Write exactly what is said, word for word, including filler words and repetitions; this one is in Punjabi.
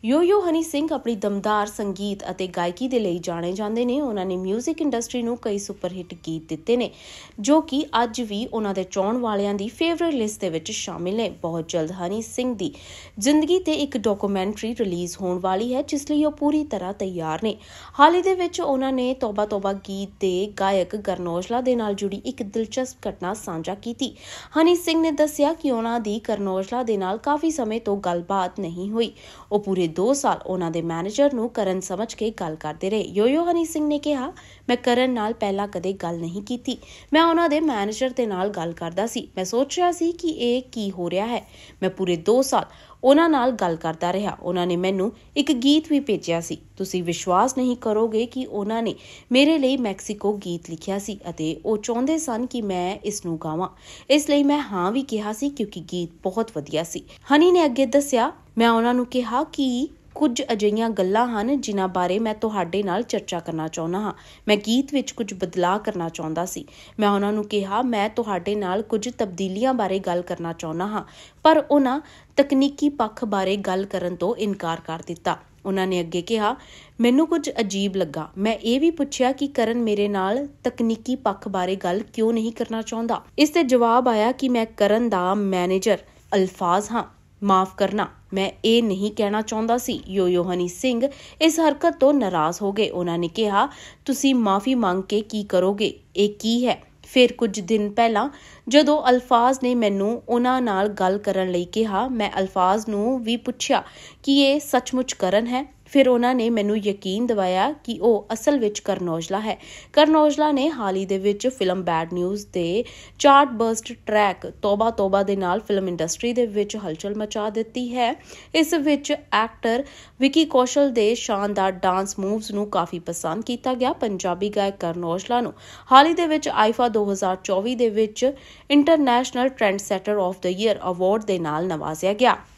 ਯੋ-ਯੋ ਹਨੀ ਸਿੰਘ ਆਪਣੀ ਦਮਦਾਰ ਸੰਗੀਤ ਅਤੇ ਗਾਇਕੀ ਦੇ ਲਈ ਜਾਣੇ ਜਾਂਦੇ ਨੇ। ਉਹਨਾਂ ਨੇ ਮਿਊਜ਼ਿਕ ਇੰਡਸਟਰੀ ਨੂੰ ਕਈ ਸੁਪਰ ਹਿੱਟ ਗੀਤ ਦਿੱਤੇ ਨੇ ਜੋ ਕਿ ਅੱਜ ਵੀ ਉਹਨਾਂ ਦੇ ਚਾਹਣ ਵਾਲਿਆਂ ਦੀ ਫੇਵਰੇਟ ਲਿਸਟ ਦੇ ਵਿੱਚ ਸ਼ਾਮਿਲ ਨੇ। ਬਹੁਤ ਜਲਦ ਹਨੀ ਸਿੰਘ ਦੀ ਜ਼ਿੰਦਗੀ ਤੇ ਇੱਕ ਡਾਕੂਮੈਂਟਰੀ ਰਿਲੀਜ਼ ਹੋਣ ਵਾਲੀ ਹੈ ਜਿਸ ਲਈ ਉਹ ਪੂਰੀ ਤਰ੍ਹਾਂ ਤਿਆਰ ਨੇ। ਹਾਲ ਹੀ ਦੇ ਵਿੱਚ ਉਹਨਾਂ ਨੇ ਤੋਬਾ ਤੋਬਾ ਗੀਤ ਦੇ ਗਾਇਕ ਕਰਨ ਔਜਲਾ ਦੇ ਨਾਲ ਜੁੜੀ ਇੱਕ ਦਿਲਚਸਪ ਘਟਨਾ ਸਾਂਝਾ ਕੀਤੀ। ਹਨੀ ਸਿੰਘ ਨੇ ਦੱਸਿਆ ਕਿ ਉਹਨਾਂ ਦੀ ਕਰਨ ਔਜਲਾ ਦੇ ਨਾਲ ਕਾਫੀ ਸਮੇਂ ਤੋਂ ਗੱਲਬਾਤ ਨਹੀਂ ਹੋਈ। ਉਹ ਪੂਰੇ ਦੋ ਸਾਲ ਉਹਨਾਂ ਦੇ ਮੈਨੇਜਰ ਨੂੰ ਕਰਨ ਸਮਝ ਕੇ ਗੱਲ ਕਰਦੇ ਰਹੇ। ਯੋ-ਯੋ ਹਨੀ ਸਿੰਘ ਨੇ ਕਿਹਾ, ਮੈਂ ਕਰਨ ਨਾਲ ਪਹਿਲਾਂ ਕਦੇ ਗੱਲ ਨਹੀਂ ਕੀਤੀ। ਮੈਂ ਉਹਨਾਂ ਦੇ ਮੈਨੇਜਰ ਦੇ ਨਾਲ ਗੱਲ ਕਰਦਾ ਸੀ। ਮੈਂ ਸੋਚ ਰਿਹਾ ਸੀ ਕਿ ਇਹ ਕੀ ਹੋ ਰਿਹਾ ਹੈ। ਮੈਂ ਪੂਰੇ ਦੋ ਸਾਲ ਉਹਨਾਂ ਨਾਲ ਗੱਲ ਕਰਦਾ ਰਿਹਾ। ਉਹਨਾਂ ਨੇ ਮੈਨੂੰ ਇੱਕ ਗੀਤ ਵੀ ਭੇਜਿਆ ਸੀ। ਤੁਸੀਂ ਵਿਸ਼ਵਾਸ ਨਹੀਂ ਕਰੋਗੇ ਕਿ ਉਹਨਾਂ ਨੇ ਮੇਰੇ ਲਈ ਮੈਕਸੀਕੋ ਗੀਤ ਲਿਖਿਆ ਸੀ ਅਤੇ ਉਹ ਚਾਹੁੰਦੇ ਸਨ ਕਿ ਮੈਂ ਇਸ ਨੂੰ ਗਾਵਾਂ। ਇਸ ਲਈ ਮੈਂ ਹਾਂ ਵੀ ਕਿਹਾ ਸੀ ਕਿਉਂਕਿ ਗੀਤ ਬਹੁਤ ਵਧੀਆ ਸੀ। ਹਨੀ ਨੇ ਅੱਗੇ ਦੱਸਿਆ, ਮੈਂ ਉਹਨਾਂ ਨੂੰ ਕਿਹਾ ਕਿ ਕੁਝ ਅਜਿਹੀਆਂ ਗੱਲਾਂ ਹਨ ਜਿਨ੍ਹਾਂ ਬਾਰੇ ਮੈਂ ਤੁਹਾਡੇ ਨਾਲ ਚਰਚਾ ਕਰਨਾ ਚਾਹੁੰਦਾ ਹਾਂ। ਮੈਂ ਗੀਤ ਵਿੱਚ ਕੁਝ ਬਦਲਾਅ ਕਰਨਾ ਚਾਹੁੰਦਾ ਸੀ। ਮੈਂ ਉਹਨਾਂ ਨੂੰ ਕਿਹਾ ਮੈਂ ਤੁਹਾਡੇ ਨਾਲ ਕੁਝ ਤਬਦੀਲੀਆਂ ਬਾਰੇ ਗੱਲ ਕਰਨਾ ਚਾਹੁੰਦਾ ਹਾਂ, ਪਰ ਉਹਨਾਂ ਤਕਨੀਕੀ ਪੱਖ ਬਾਰੇ ਗੱਲ ਕਰਨ ਤੋਂ ਇਨਕਾਰ ਕਰ ਦਿੱਤਾ। ਉਹਨਾਂ ਨੇ ਅੱਗੇ ਕਿਹਾ, ਮੈਨੂੰ ਕੁਝ ਅਜੀਬ ਲੱਗਾ। ਮੈਂ ਇਹ ਵੀ ਪੁੱਛਿਆ ਕਿ ਕਰਨ ਮੇਰੇ ਨਾਲ ਤਕਨੀਕੀ ਪੱਖ ਬਾਰੇ ਗੱਲ ਕਿਉਂ ਨਹੀਂ ਕਰਨਾ ਚਾਹੁੰਦਾ। ਇਸ ਤੇ ਜਵਾਬ ਆਇਆ ਕਿ ਮੈਂ ਕਰਨ ਦਾ ਮੈਨੇਜਰ ਅਲਫਾਜ਼ ਹਾਂ। ਮਾਫ ਕਰਨਾ, ਮੈਂ ਇਹ ਨਹੀਂ ਕਹਿਣਾ ਚਾਹੁੰਦਾ ਸੀ। ਯੋ-ਯੋ ਹਨੀ ਸਿੰਘ ਇਸ ਹਰਕਤ ਤੋਂ ਨਾਰਾਜ਼ ਹੋ ਗਏ। ਉਹਨਾਂ ਨੇ ਕਿਹਾ, ਤੁਸੀਂ ਮਾਫੀ ਮੰਗ ਕੇ ਕੀ ਕਰੋਗੇ? ਇਹ ਕੀ ਹੈ? ਫਿਰ ਕੁਝ ਦਿਨ ਪਹਿਲਾਂ ਜਦੋਂ ਅਲਫਾਜ਼ ਨੇ ਮੈਨੂੰ ਉਹਨਾਂ ਨਾਲ ਗੱਲ ਕਰਨ ਲਈ ਕਿਹਾ, ਮੈਂ ਅਲਫਾਜ਼ ਨੂੰ ਵੀ ਪੁੱਛਿਆ ਕਿ ਇਹ ਸੱਚਮੁੱਚ ਕਰਨ ਹੈ। ਫਿਰ ਉਹਨਾਂ ਨੇ ਮੈਨੂੰ ਯਕੀਨ ਦਿਵਾਇਆ ਕਿ ਉਹ ਅਸਲ ਵਿੱਚ ਕਰਨ ਔਜਲਾ ਹੈ। ਕਰਨ ਔਜਲਾ ਨੇ ਹਾਲ ਹੀ ਦੇ ਵਿੱਚ ਫਿਲਮ ਬੈਡ ਨਿਊਜ਼ ਦੇ chart bust track Tauba Tauba ਦੇ ਨਾਲ ਫਿਲਮ ਇੰਡਸਟਰੀ ਦੇ ਵਿੱਚ ਹਲਚਲ ਮਚਾ ਦਿੱਤੀ ਹੈ। ਇਸ ਵਿੱਚ ਐਕਟਰ ਵਿੱਕੀ ਕੌਸ਼ਲ ਦੇ ਸ਼ਾਨਦਾਰ ਡਾਂਸ ਮੂਵਸ ਨੂੰ ਕਾਫੀ ਪਸੰਦ ਕੀਤਾ ਗਿਆ। ਪੰਜਾਬੀ ਗਾਇਕ ਕਰਨ ਔਜਲਾ ਨੂੰ ਹਾਲ ਹੀ ਦੇ ਵਿੱਚ ਆਈਫਾ ਦੋ ਹਜ਼ਾਰ ਚੌਵੀ ਦੇ ਵਿੱਚ international trend setter of the year award ਦੇ ਨਾਲ ਨਵਾਜ਼ਿਆ ਗਿਆ।